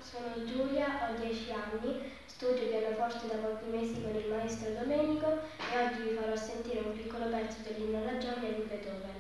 sono Giulia, ho 10 anni, studio pianoforte da pochi mesi con il maestro Domenico e oggi vi farò sentire un piccolo pezzo dell'Inno alla gioia di Beethoven.